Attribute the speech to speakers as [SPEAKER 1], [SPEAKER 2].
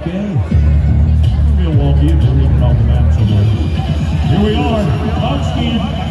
[SPEAKER 1] Milwaukee, they're even off the map somewhere. Here we are, Buckskin.